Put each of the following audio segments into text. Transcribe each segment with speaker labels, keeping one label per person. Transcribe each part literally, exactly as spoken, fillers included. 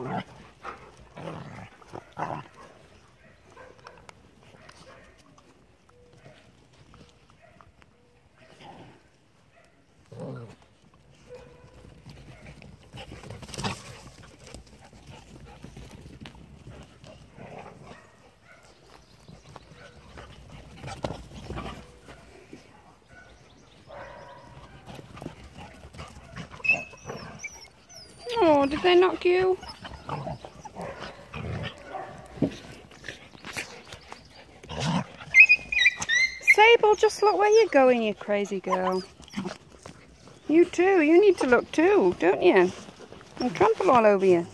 Speaker 1: Oh, did they knock you? Sable, just look where you're going, you crazy girl. You too, you need to look too, don't you? And trample all over you.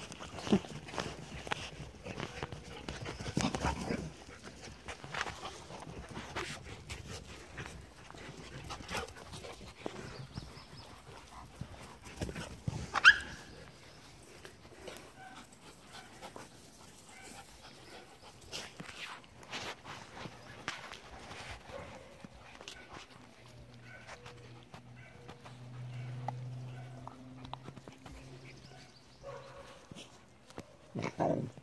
Speaker 2: Home.